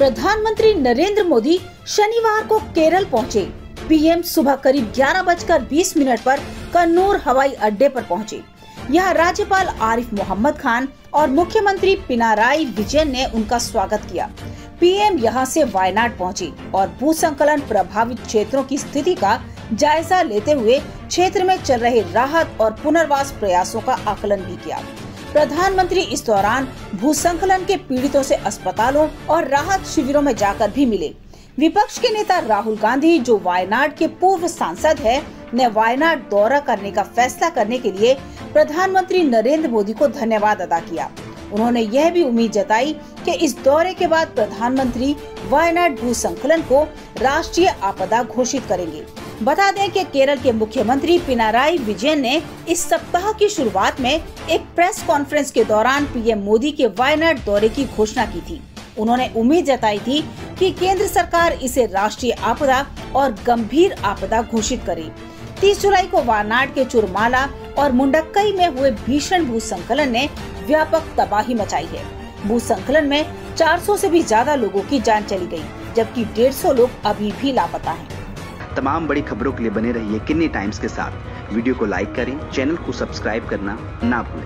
प्रधानमंत्री नरेंद्र मोदी शनिवार को केरल पहुंचे। पीएम सुबह करीब 11:20 पर कन्नूर हवाई अड्डे पर पहुंचे। यहां राज्यपाल आरिफ मोहम्मद खान और मुख्यमंत्री पिनाराई विजयन ने उनका स्वागत किया। पीएम यहां से वायनाड पहुंचे और भूस्खलन प्रभावित क्षेत्रों की स्थिति का जायजा लेते हुए क्षेत्र में चल रहे राहत और पुनर्वास प्रयासों का आकलन भी किया। प्रधानमंत्री इस दौरान भूस्खलन के पीड़ितों से अस्पतालों और राहत शिविरों में जाकर भी मिले। विपक्ष के नेता राहुल गांधी, जो वायनाड के पूर्व सांसद है, ने वायनाड दौरा करने का फैसला करने के लिए प्रधानमंत्री नरेंद्र मोदी को धन्यवाद अदा किया। उन्होंने यह भी उम्मीद जताई कि इस दौरे के बाद प्रधानमंत्री वायनाड भूस्खलन को राष्ट्रीय आपदा घोषित करेंगे। बता दें कि केरल के मुख्यमंत्री पिनाराई विजयन ने इस सप्ताह की शुरुआत में एक प्रेस कॉन्फ्रेंस के दौरान पीएम मोदी के वायनाड दौरे की घोषणा की थी। उन्होंने उम्मीद जताई थी कि केंद्र सरकार इसे राष्ट्रीय आपदा और गंभीर आपदा घोषित करे। 30 जुलाई को वायनाड के चुरमाला और मुंडक्कई में हुए भीषण भूस्खलन ने व्यापक तबाही मचाई है। भूस्खलन में 400 से भी ज्यादा लोगों की जान चली गई, जबकि 150 लोग अभी भी लापता हैं। तमाम बड़ी खबरों के लिए बने रहिए किन्नी टाइम्स के साथ। वीडियो को लाइक करें, चैनल को सब्सक्राइब करना ना भूलें।